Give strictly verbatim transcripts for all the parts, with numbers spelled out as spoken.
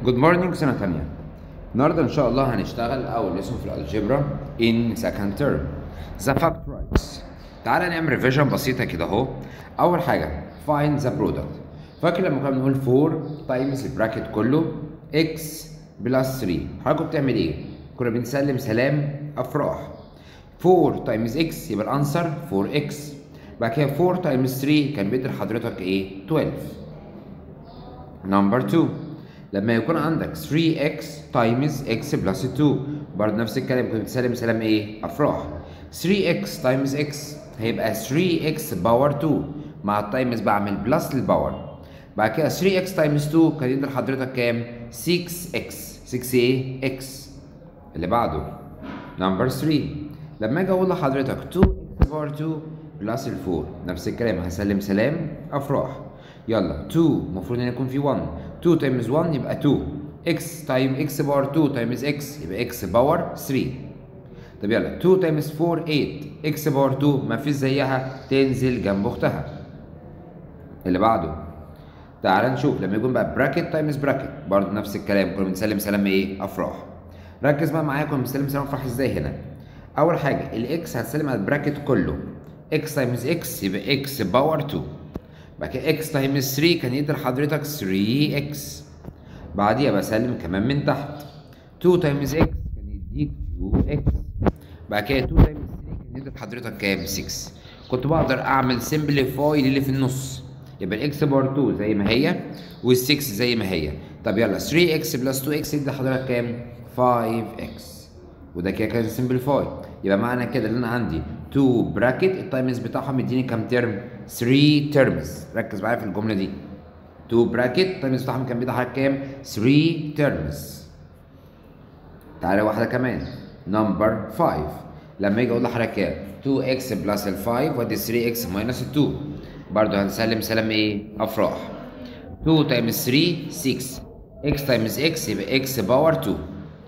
جود مورنينج سنة تانية. النهارده إن شاء الله هنشتغل أول ليسون في الألجبرا in second term the factorize. تعالى نعمل ريفيجن بسيطة كده أهو. أول حاجة find the product. فاكر لما كنا بنقول four تايمز البراكت كله x بلس ثري، حضرتك بتعمل إيه؟ كنا بنسلم سلام أفراح. four تايمز x يبقى الأنسر فور إكس. بعد كده four تايمز ثري كان بيدي لحضرتك إيه؟ تويلف. نمبر two لما يكون عندك ثري إكس تايمز x بلس تو، برضه نفس الكلام كنت بتسلم سلام ايه؟ افراح. ثري إكس تايمز x هيبقى ثري إكس باور تو، مع التايمز بعمل بلس للباور. بعد كده ثري إكس تايمز تو كان يدي لحضرتك كام؟ سكس إكس. سكس ايه؟ اكس. اللي بعده نمبر ثري لما اجي اقول لحضرتك تو إكس باور تو بلس الفور، نفس الكلام هسلم سلام افراح. يلا تو المفروض ان يكون في واحد، تو تايمز واحد يبقى تو، x تايم x باور تو تايمز x يبقى x باور ثري. طب يلا تو تايمز فور ايت، x باور تو ما فيش زيها تنزل جنب اختها. اللي بعده تعال نشوف لما يكون بقى براكت تايمز براكت، برضه نفس الكلام كنا بنسلم سلام ايه؟ افراح. ركز بقى معايا كنا بنسلم سلام افراح ازاي هنا. اول حاجه الاكس هتسلم على البراكت كله، x تايمز x يبقى x باور تو. بعد كده x تايمز ثري كان يدي لحضرتك ثري إكس. بعديها بسلم كمان من تحت تو تايمز x كان يديك تو إكس. بعد كده تو تايمز ثري كان يدي لحضرتك كام؟ سكس. كنت بقدر اعمل سمبليفاي للي في النص، يبقى الاكس باور تو زي ما هي وال6 زي ما هي. طب يلا ثري إكس بلس تو إكس يدي لحضرتك كام؟ فايف إكس. وده كده كان سمبليفاي. يبقى معنى كده ان انا عندي تو براكت التايمز بتاعهم مديني كام ترم؟ ثري ترمز. ركز معايا في الجمله دي. تو براكت التايمز بتاعهم كان بيدي كام؟ ثري ترمز. تعالى واحده كمان نمبر فايف لما يجي اقول لحضرتك تو إكس بلس ال فايف وادي ثري إكس ماينس ال تو، برضه هنسلم سلام ايه؟ افراح. تو تايمز ثري سكس، x تايمز x يبقى x باور تو.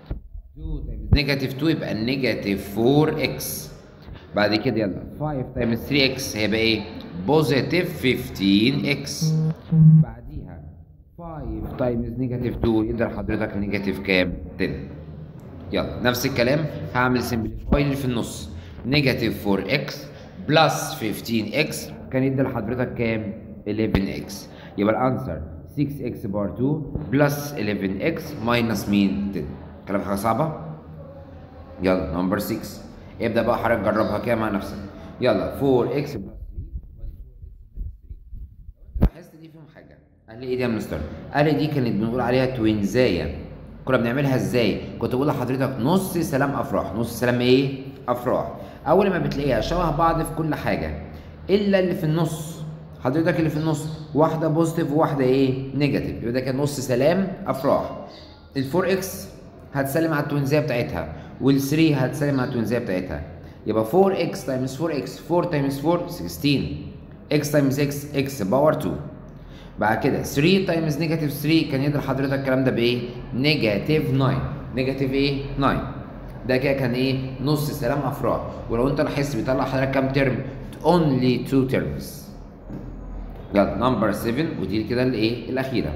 تو تايمز نيجاتيف تو يبقى نيجاتيف فور إكس. بعد كده يلا فايف تايمز ثري إكس هيبقى ايه؟ بوزيتيف فيفتين إكس. بعديها فايف تايمز نيجاتيف تو يقدر حضرتك نيجاتيف كام؟ تن. يلا نفس الكلام هعمل سمبليفاي اللي في النص، نيجاتيف فور إكس بلس فيفتين إكس كان يدي لحضرتك كام؟ إليفن إكس. يبقى الانسر سكس إكس باور تو بلس إليفن إكس ماينس مين؟ تن. كلام حاجه صعبه؟ يلا نمبر سكس ابدا بقى حضرتك جربها كده مع نفسك. يلا فور إكس بلس لاحظت دي فيهم حاجه؟ قال لي ايه دي يا مستر؟ قال لي دي كانت بنقول عليها توينزايه. كنا بنعملها ازاي؟ كنت بقول لحضرتك نص سلام افراح. نص سلام ايه؟ افراح. اول ما بتلاقيها شبه بعض في كل حاجه الا اللي في النص، حضرتك اللي في النص واحده بوزيتيف وواحده ايه؟ نيجاتيف، يبقى ده كان نص سلام افراح. الفور إكس هتسلم على التوينزيه بتاعتها، وال3 هتسلم على التوينزيه بتاعتها. يبقى فور إكس تايمز فور إكس، فور تايمز فور سكستين، x تايمز x x باور تو. بعد كده ثري تايمز نيجاتيف ثري كان يقدر حضرتك الكلام ده بايه؟ نيجاتيف ناين. نيجاتيف ايه؟ ناين. ده كده كان ايه؟ نص سلام افراح. ولو انت لاحظت بيطلع حضرتك كام ترم؟ اونلي تو ترمز. يلا نمبر سفن ودي كده الايه؟ الاخيره.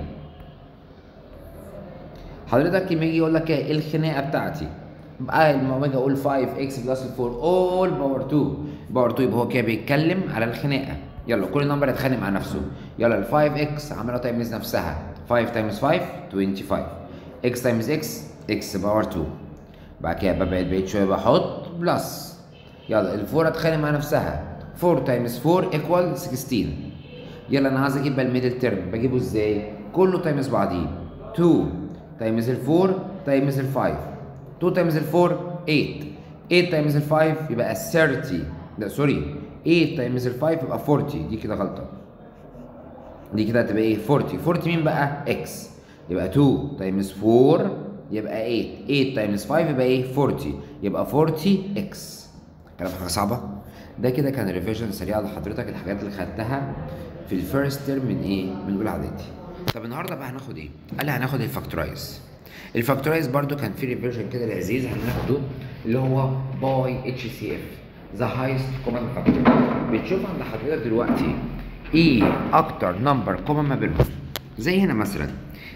حضرتك لما يجي يقول لك ايه الخناقه بتاعتي؟ بقى لما اجي اقول فايف إكس بلس فور اول باور تو، باور تو يبقى هو كده بيتكلم على الخناقه. يلا كل نمبر يتخانق مع نفسه. يلا ال فايف إكس عماله تايمز نفسها، فايف تايمز فايف توينتي فايف، x تايمز x x باور تو. بعد كده ببعد بعيد شويه بحط بلس. يلا ال فور هتخانق مع نفسها، فور تايمز فور ايكوال سكستين. يلا انا عايز اجيب بقى الميدل تيرم، بجيبه ازاي؟ كله تايمز بعضيه. تو تايمز ال فور تايمز ال فايف، تو تايمز ال فور ايت، ايت تايمز ال فايف يبقى ثيرتي. لا سوري، ايت تايمز ال فايف يبقى فورتي. دي كده غلطه، دي كده هتبقى ايه؟ فورتي. فورتي مين بقى؟ اكس. يبقى تو تايمز فور يبقى ايت، ايت تايمز فايف يبقى ايه؟ فورتي. يبقى فورتي اكس. كلام حاجه صعبه؟ ده كده كان ريفيجن سريع لحضرتك الحاجات اللي خدتها في الفيرست ترم من ايه؟ من اولى اعدادي. طب النهارده بقى هناخد ايه؟ قال لي هناخد الفاكتورايز. الفاكتورايز برضو كان في ريفيجن كده لذيذ هناخده اللي هو باي اتش سي اف، ذا هايست كومن فاكتور. بتشوف عند حضرتك دلوقتي ايه اكتر نمبر كومن ما بينهم. زي هنا مثلا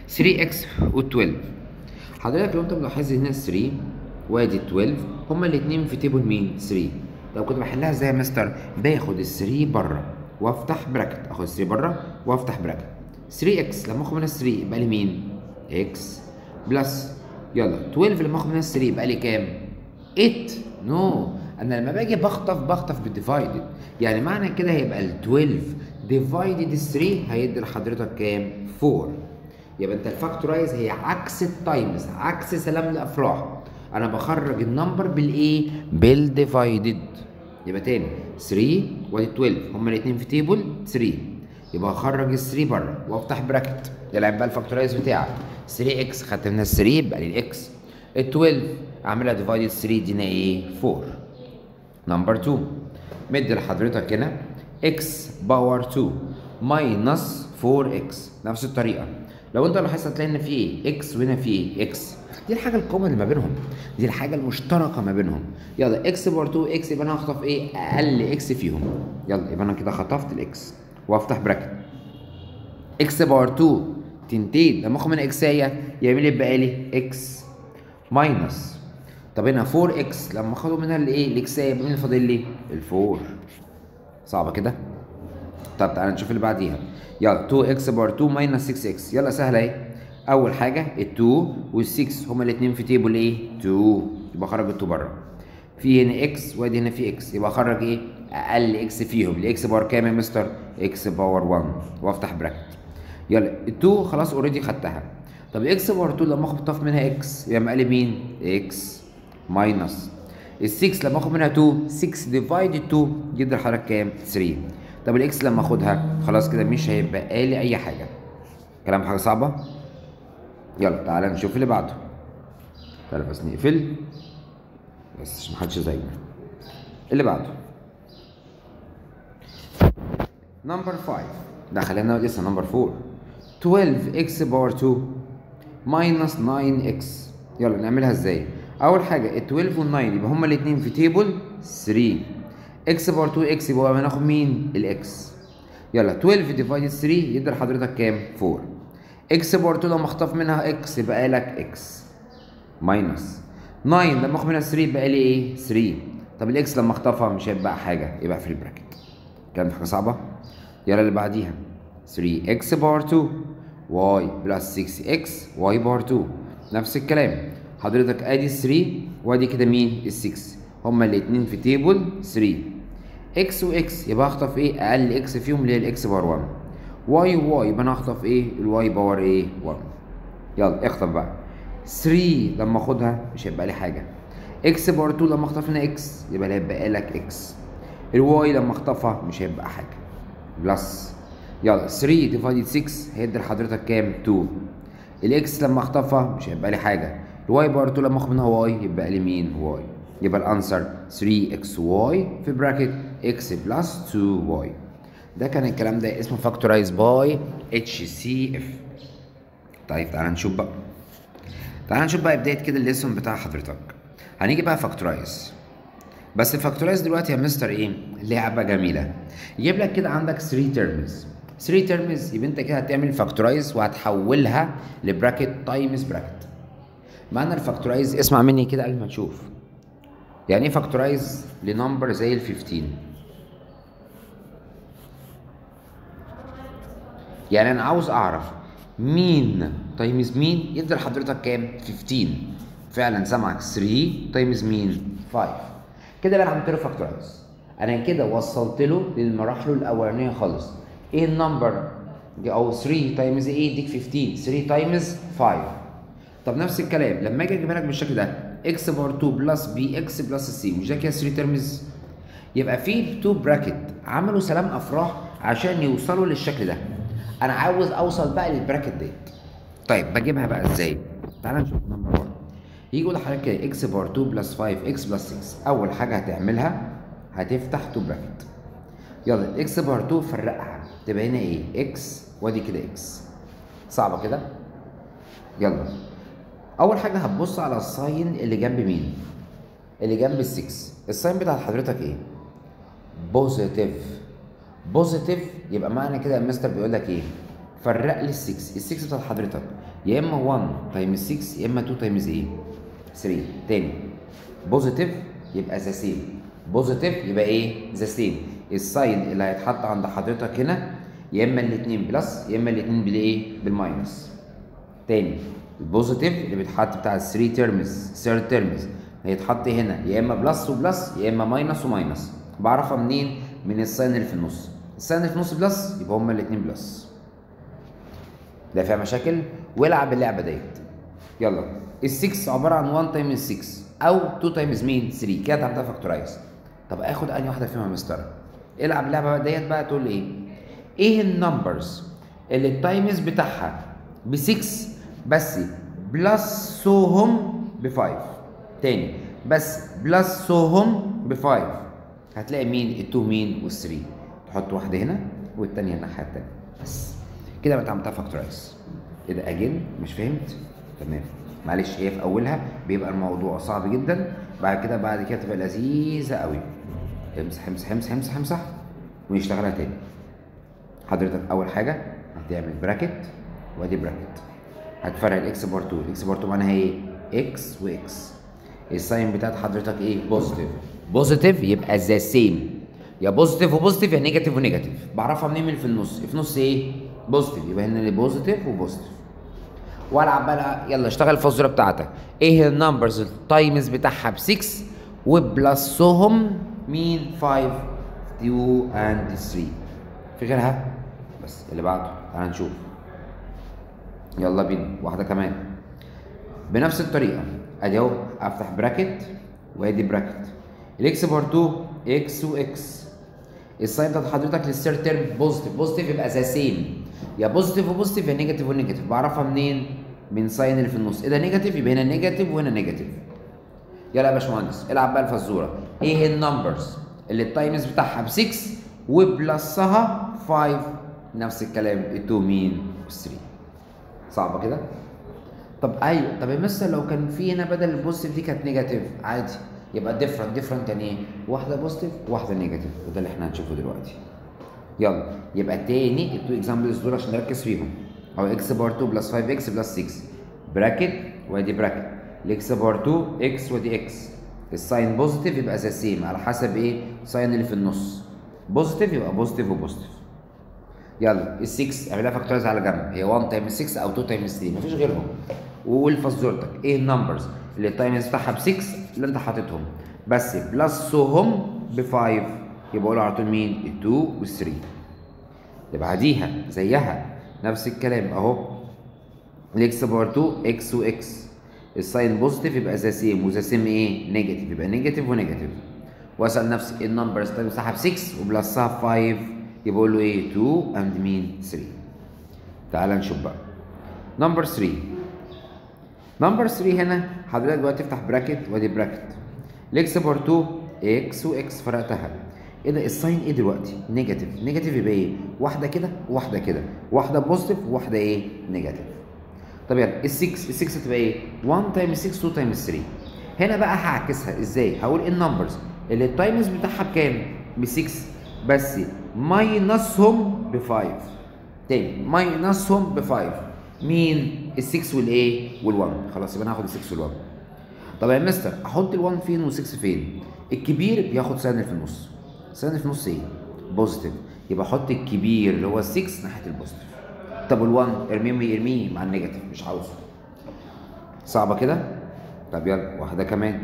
ثري اكس و اتناشر. حضرتك لو انت ملاحظ هنا ثري وادي اتناشر هما الاثنين في تيبل مين؟ ثري. لو كنت بحلها ازاي يا مستر؟ باخد ال ثري بره وافتح براكت، اخد ثري بره وافتح براكت. ثري اكس لما اخد منها ثري يبقى لي مين؟ اكس بلس يلا اتناشر لما اخد منها ثري يبقى لي كام؟ تمانية. نو no. انا لما باجي بخطف بخطف بالديفايدد، يعني معنى كده هيبقى ال اتناشر ديفايدد ثري هيدي لحضرتك كام؟ اربعة. يبقى انت الفاكتورايز هي عكس التايمز، عكس سلام الافراح. انا بخرج النمبر بالايه؟ بالديفايدد. يبقى تاني ثري وادي اتناشر هما الاثنين في تيبل ثري، يبقى هخرج ال ثري بره وافتح براكت. يلعب بقى الفاكتورايز بتاعك. ثري اكس خدت منها ثري يبقى لي الاكس. ال اتناشر اعملها ديفايدد ثري دينا ايه؟ اربعة. نمبر اتنين مدي لحضرتك هنا اكس باور اتنين ماينس فور اكس. نفس الطريقه لو انت لاحظت هتلاقي ان في ايه؟ اكس وهنا في ايه؟ اكس. دي الحاجه الكومن اللي ما بينهم، دي الحاجه المشتركه ما بينهم. يلا اكس باور اتنين اكس يبقى انا هخطف ايه؟ اقل اكس فيهم. يلا يبقى انا كده خطفت الاكس وافتح براكت. اكس باور اتنين تنتين لما اخد منها اكسايه يعمل لي بقى لي اكس ماينس. طب هنا فور اكس لما اخده منها الايه؟ الاكسايه يبقى مين فاضل لي؟ الفور. صعبه كده؟ طب تعالى نشوف اللي بعديها. يلا تو اكس باور اتنين ماينس سكس اكس. يلا سهله اهي. اول حاجه ال اتنين وال ستة هما الاثنين في تيبل ايه؟ اتنين، يبقى اخرج ال اتنين بره. في هنا اكس وادي هنا في اكس، يبقى اخرج ايه؟ اقل اكس فيهم. الاكس باور كام يا مستر؟ اكس باور واحد وافتح براكت. يلا ال اتنين خلاص اوريدي خدتها. طب الاكس باور اتنين لما اخد طرف منها اكس يبقى مقلب مين؟ اكس ماينس ال ستة لما اخد منها اتنين ستة ديفايد اتنين يدي لحضرتك كام؟ تلاتة. طب الاكس لما اخدها خلاص كده مش هيبقى لي اي حاجه. كلام حاجه صعبه؟ يلا تعالى نشوف اللي بعده. تعالى بس نقفل بس عشان محدش يزعجنا. اللي بعده نمبر خمسة. ده خلينا لسه نمبر اربعة. اتناشر اكس باور اتنين ماينس تسعة اكس. يلا نعملها ازاي؟ اول حاجه ال اتناشر وال تسعة يبقى هما الاثنين في تيبل تلاتة. اكس باور اتنين اكس يبقى هناخد مين؟ الاكس. يلا اتناشر ديفايد تلاتة يدي لحضرتك كام؟ اربعة. اكس باور اتنين لما اخطف منها اكس يبقى لك اكس ماينس تسعة لما اخد منها تلاتة يبقى لي ايه؟ تلاتة. طب الاكس لما اخطفها مش هيبقى حاجه، يبقى في البراكت. كانت حاجه صعبه؟ يلا اللي بعديها تلاتة اكس باور اتنين واي بلس ستة اكس واي باور اتنين. نفس الكلام حضرتك ادي تلاتة وادي كده مين؟ ال ستة هما الاثنين في تيبل تلاتة. اكس واكس يبقى اخطف ايه؟ اقل اكس فيهم اللي هي الاكس باور واحد. واي وواي يبقى انا اخطف ايه؟ الواي باور ايه؟ واحد. يلا اخطف بقى. تلاتة لما اخدها مش هيبقى لي حاجه. اكس باور اتنين لما اخطف هنا اكس يبقى هيبقى لك اكس. الواي لما اخطفها مش هيبقى حاجه. بلس يلا تلاتة ديفايد ستة هيدي لحضرتك كام؟ اتنين. الاكس لما اخطفها مش هيبقى لي حاجه. الواي باور اتنين لما اخد منها واي يبقى لي مين؟ واي. يبقى الانسر تلاتة اكس واي في براكت اكس بلس اتنين واي. ده كان الكلام ده اسمه فاكتورايز باي اتش سي اف. طيب تعالى نشوف بقى. تعالى نشوف بقى بدايه كده الليسون بتاع حضرتك. هنيجي بقى فاكتورايز. بس الفاكتورايز دلوقتي يا مستر ايه؟ لعبه جميله. يجيب لك كده عندك تلاتة تيرمز. تلاتة تيرمز يبقى انت كده هتعمل فاكتورايز وهتحولها لبراكت تايمز براكت. معنى الفاكتورايز اسمع مني كده قبل ما تشوف. يعني ايه فاكتورايز لنمبر زي ال خمستاشر؟ يعني انا عاوز اعرف مين تايمز مين يدي لحضرتك كام؟ خمستاشر. فعلا سامعك. تلاتة تايمز مين؟ خمسة. كده بقى عملت له فاكتورايز. انا كده وصلت له للمراحل الاولانيه خالص. ايه النمبر او تلاتة تايمز ايه يديك خمستاشر؟ تلاتة تايمز خمسة. طب نفس الكلام لما اجي اجيبها لك بالشكل ده اكس باور اتنين بلس بي اكس بلس سي، مش ده كده تلاتة تيرمز؟ يبقى في اتنين براكت عملوا سلام افراح عشان يوصلوا للشكل ده. انا عاوز اوصل بقى للبراكت ديت. طيب بجيبها بقى ازاي؟ تعالى نشوف نمبر واحد. يجي يقول لحضرتك كده اكس باور اتنين بلس خمسة اكس بلس ستة. اول حاجه هتعملها هتفتح اتنين براكت. يلا الاكس باور اتنين فرقها تبقى هنا ايه؟ اكس وادي كده اكس. صعبه كده؟ يلا اول حاجه هتبص على الساين اللي جنب مين؟ اللي جنب ال ستة. الساين بتاع حضرتك ايه؟ بوزيتيف. بوزيتيف يبقى معنى كده المستر بيقول لك ايه؟ فرق لي ال ستة. ال ستة بتاعت حضرتك يا اما واحد تايمز ستة يا اما اتنين تايمز ايه؟ تلاتة. تاني بوزيتيف يبقى ذا سيم، بوزيتيف يبقى ايه؟ ذا سيم. الساين اللي هيتحط عند حضرتك هنا يا اما الاثنين بلس يا اما الاثنين بالايه؟ بالماينس. تاني البوزيتيف اللي بيتحط بتاع ال تلاتة تيرمز ثيرد تيرمز هيتحط هنا يا اما بلس وبلس يا اما ماينس وماينس. بعرفها منين؟ من الساين اللي في النص. الساين اللي في النص بلس يبقى هما الاثنين بلس. ده فيها مشاكل؟ والعب اللعبه ديت. يلا ال ستة عباره عن واحد تايمز ستة او اتنين تايمز مين؟ تلاتة. كده تعملها فاكتورايز. طب اخد انهي واحده فيهم يا مستر؟ العب اللعبه ديت بقى. تقول لي ايه؟ ايه النمبرز اللي التايمز بتاعها ب ستة بس بلسهم ب خمسة؟ تاني بس بلسهم ب خمسة. هتلاقي مين؟ ال اتنين مين؟ وال تلاتة. تحط واحده هنا والثانيه الناحيه الثانيه بس كده. انت عملتها فاكتورايز. ايه ده اجين؟ مش فهمت؟ تمام معلش. هي في اولها بيبقى الموضوع صعب جدا، بعد كده بعد كده تبقى لذيذه قوي. امسح امسح امسح امسح امسح ونشتغلها تاني. حضرتك اول حاجه هتعمل براكت وادي براكت. هتفرق الاكس بار اتنين. الاكس بار اتنين معناها ايه؟ اكس واكس. الساين بتاعت حضرتك ايه؟ بوزيتيف. بوزيتيف يبقى ذا سيم. يا بوزيتيف وبوزيتيف يا نيجاتيف ونيجاتيف. بعرفها منين؟ من في النص. في النص ايه؟ بوزيتيف. يبقى هنا اللي بوزيتيف وبوزيتيف. والعب بقى. يلا اشتغل الفزوره بتاعتك. ايه النمبرز التايمز بتاعها ب ستة وبلسهم مين؟ خمسة اتنين اند تلاتة. في غيرها؟ بس اللي بعده تعال نشوف. يلا بينا واحده كمان بنفس الطريقه. ادي اهو افتح براكت وادي براكت. الاكس بار اتنين اكس واكس. الساين بتاعت حضرتك للثيرد تيرم بوزيتيف. بوزيتيف يبقى ذا سيم. يا بوزيتيف وبوزيتيف يا نيجاتيف ونيجاتيف. بعرفها منين؟ من ساين اللي في النص. ايه ده نيجاتيف يبقى هنا نيجاتيف وهنا نيجاتيف. يلا يا باشمهندس العب بقى الفزوره. ايه النمبرز اللي التايمز بتاعها ب ستة وبلسها خمسة؟ نفس الكلام ال اتنين مين؟ وال تلاتة. صعبه كده؟ طب ايوه. طب يا مستر لو كان في هنا بدل البوزيتيف دي كانت نيجاتيف عادي يبقى ديفرنت. ديفرنت يعني ايه؟ واحده بوزيتيف وواحده نيجاتيف، وده اللي احنا هنشوفه دلوقتي. يلا يبقى تاني التو اكزامبلز دول عشان نركز فيهم. او اكس بار اتنين بلس خمسة اكس بلس ستة. براكت وادي براكت. الاكس بار اتنين اكس ودي اكس. الساين بوزيتيف يبقى ذا سيم على حسب ايه؟ الساين اللي في النص. بوزيتيف يبقى بوزيتيف وبوزيتيف. يلا ال ستة اعملها فاكتورايز على جنب. هي واحد تايمز ستة او اتنين تايمز تلاتة مفيش غيرهم. وقول فزورتك ايه النمبرز اللي التايمز بتاعها ب ستة اللي انت حاططهم بس بلسهم ب خمسة؟ يبقى قول على طول مين؟ ال اتنين وال تلاتة. اللي بعديها زيها نفس الكلام اهو. الاكس بار اتنين اكس واكس. الساين بوزيتيف يبقى ذا سيم وذا سيم ايه؟ نيجاتيف. يبقى نيجاتيف ونيجاتيف. واسال نفسي ايه النمبرز اللي بتاعها ب ستة وبلسها ب خمسة؟ يبقى اقول له ايه؟ اتنين اند مين؟ تلاتة. تعال نشوف بقى نمبر تلاتة. نمبر تلاتة هنا حضرتك دلوقتي تفتح براكت وادي براكت. الاكس بار اتنين اكس واكس فرقتها. ايه ده الساين ايه دلوقتي؟ نيجاتيف. نيجاتيف يبقى ايه؟ واحده كده وواحده كده. واحده بوزيتيف وواحده ايه؟ نيجاتيف. طب يلا ال ستة ال ستة هتبقى ايه؟ واحد تايمز ستة اتنين تايمز تلاتة. هنا بقى هعكسها ازاي؟ هقول ايه النمبرز اللي التايمز بتاعها بكام؟ ب ستة بس ماينسهم ب خمسة. تاني ماينسهم ب خمسة. مين؟ ال ستة والايه؟ وال1. خلاص يبقى انا هاخد ال ستة وال1. طب يا مستر احط ال1 فين وال6 فين؟ الكبير بياخد ساين في النص. ساين في النص ايه؟ بوزيتيف. يبقى احط الكبير اللي هو ال6 ناحيه البوزيتيف. طب ال1 ارميه ارميه مع النيجاتيف مش عاوزه. صعبه كده؟ طب يلا واحده كمان.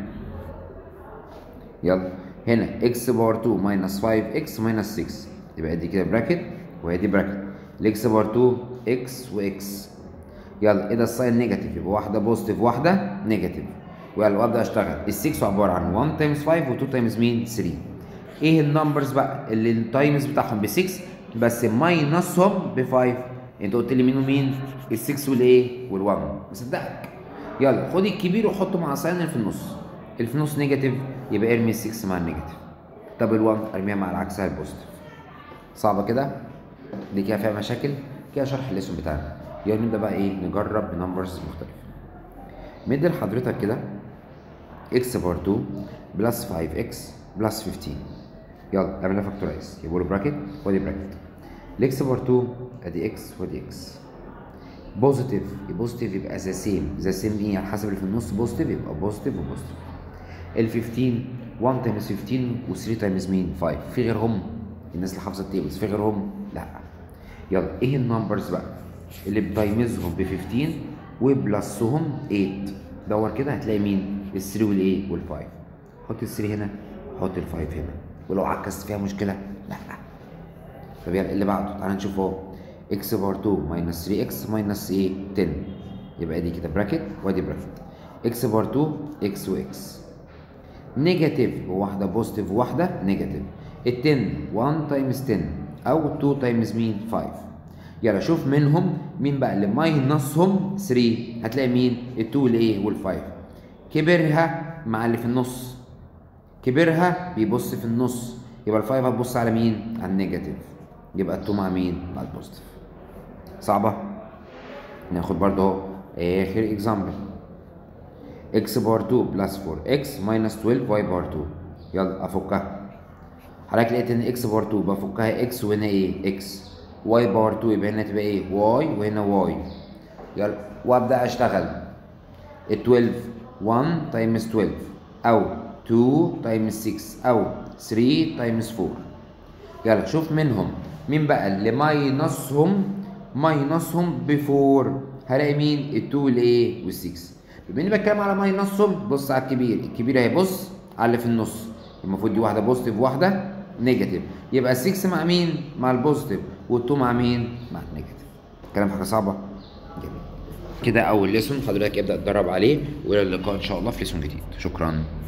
يلا هنا اكس باور اتنين ماينس خمسة اكس ماينس ستة. يبقى دي كده براكت وادي براكت. الاكس باور اتنين اكس واكس. يلا ايه ده الساين نيجاتيف يبقى واحده بوزيتيف واحده نيجاتيف. ويلا وابدا اشتغل. ال ستة عباره عن واحد تايمز خمسة و2 تايمز مين؟ تلاتة. ايه النمبرز بقى اللي التايمز بتاعهم ب ستة بس ماينسهم ب خمسة؟ انت قلت لي مين ومين؟ ال ستة والايه؟ وال1. مصدقك. يلا خد الكبير وحطه مع ساين اللي في النص. اللي في النص نيجاتيف يبقى ارمي ال ستة مع النيجاتيف. طب ال1 ارميها مع العكسها البوزيتيف. صعبه كده؟ دي كده فيها مشاكل؟ كده شرح الليسون بتاعنا. يلا نبدا بقى ايه؟ نجرب بنمبرز مختلفه. مدي لحضرتك كده اكس بار اتنين بلس خمسة اكس بلس خمستاشر. يلا اعملها فاكتورايز. يبقى له براكت وادي براكت. الاكس بار اتنين ادي اكس وادي اكس. بوزيتيف بوزيتيف يبقى ذا سيم ذا سيم ايه على حسب اللي في النص بوزيتيف يبقى بوزيتيف وبوزيتيف. ال خمستاشر واحد تايمز خمستاشر و3 تايمز مين؟ خمسة. في غيرهم؟ الناس اللي حافظه التيبلز في غيرهم؟ لا. يلا ايه النمبرز بقى اللي بتايمزهم ب خمستاشر وبلسهم تمانية؟ دور كده هتلاقي مين؟ ال ثلاثة والايه وال5. حط ال ثلاثة هنا حط ال5 هنا، ولو عكست فيها مشكله لا. طب يلا اللي بعده تعالى نشوف اهو. اكس بار اتنين ماينس ثري اكس ماينس ايه؟ عشرة. يبقى دي كده براكت وادي براكت. اكس بار اتنين اكس واكس نيجاتيف وواحده بوزيتيف وواحده نيجاتيف. ال عشرة واحد تايمز عشرة او اتنين تايمز مين؟ خمسة. يلا شوف منهم مين بقى اللي ماينسهم تلاتة، هتلاقي مين؟ ال اتنين والايه وال5. كبرها مع اللي في النص، كبرها بيبص في النص، يبقى ال5 هتبص على مين؟ على النيجاتيف، يبقى ال اتنين مع مين؟ مع البوزيتيف. صعبه؟ ناخد برضه اهو اخر اكزامبل. اكس بار اتنين بلس اربعة اكس ماينس اتناشر واي بار اتنين. يلا افكها. حضرتك لقيت ان اكس بار اتنين بفكها اكس وهنا ايه؟ اكس. واي بار اتنين يبقى هنا تبقى ايه؟ واي وهنا واي. يلا وابدا اشتغل. ال اتناشر واحد تايمز اتناشر او اتنين تايمز ستة او تلاتة تايمز اربعة. يلا شوف منهم مين بقى اللي ماينسهم ماينسهم ب اربعة، هلاقي مين؟ ال اتنين والايه وال6. بما اني بتكلم على ماينسهم بص على الكبير، الكبير هيبص على اللي في النص، المفروض دي واحده بوزيتيف وواحده نيجاتيف، يبقى ال6 مع مين؟ مع البوزيتيف، وال2 مع مين؟ مع النيجاتيف. كلام حاجه صعبه؟ جميل. كده اول ليسون حضرتك ابدا تدرب عليه، والى اللقاء ان شاء الله في ليسون جديد. شكرا.